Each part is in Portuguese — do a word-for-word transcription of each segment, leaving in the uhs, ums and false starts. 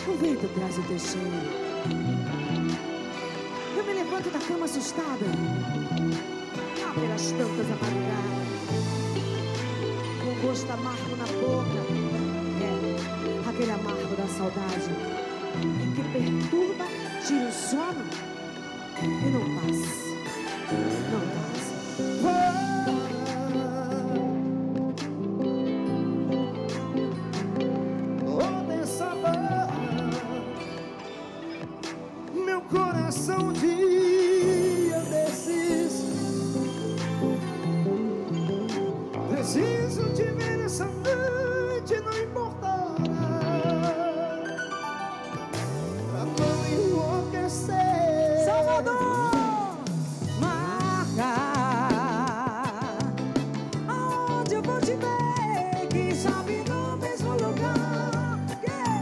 O vento traz o teu cheiro. Eu me levanto da cama assustada, lá pelas tantas da madrugada, com gosto amargo na boca. É, aquele amargo da saudade que perturba, tira o sono e não passa. Não passa. Meu coração um dia desses, preciso te ver essa noite, não importa, pra não enlouquecer. Salvador, marca aonde eu vou te ver, quem sabe no mesmo lugar, yeah.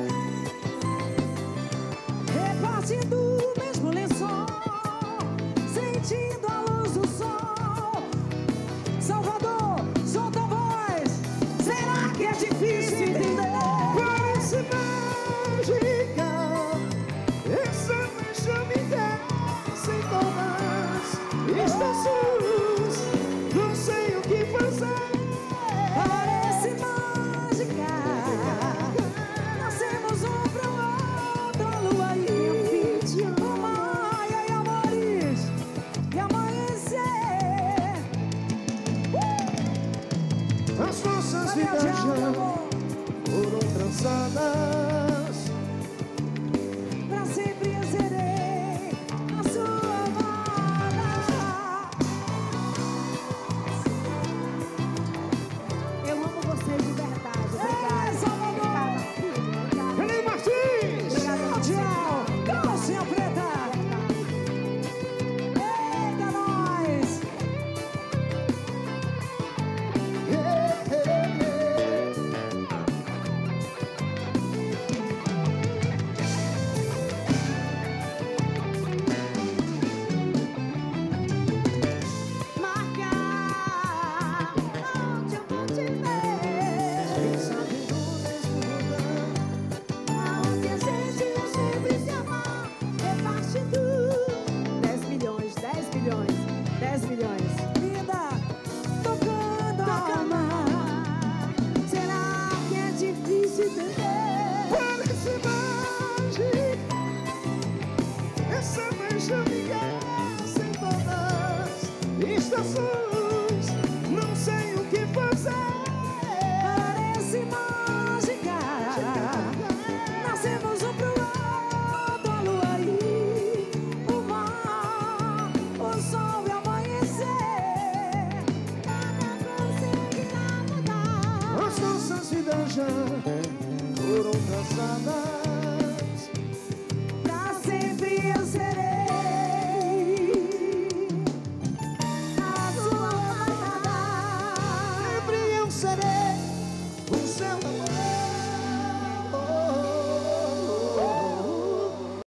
Repartindo o mesmo lençol, sentindo a luz do sol. Salvador, solta a voz, será que é difícil entender? Parece mágica essa paixão me desce em todas estações, não sei o que fazer. Parece mágica, nascemos um pro outro, a lua e o fim, o maio e amores, e amanhecer. Uh! As nossas Valeu, vidas tchau, já amor. foram trançadas, Pra sempre eu serei a sua amada. Eu amo vocês de verdade. Obrigada. Obrigada, filho. Obrigada. René Martins! Obrigada, tchau. Calcinha preta. Eita, nós. Marca onde eu vou te ver, Quem sabe no mesmo lugar, aonde a gente vai sempre se amar. Repartindo dez milhões, dez milhões, dez milhões. Vida, tocando a alma. Será que é difícil entender? parece mágica essa paixão me desce em todas estações, não sei o que fazer. Parece mágica, nascemos um pro outro, a lua e o mar, o sol e amanhecer. Nada conseguirá mudar As nossas vidas já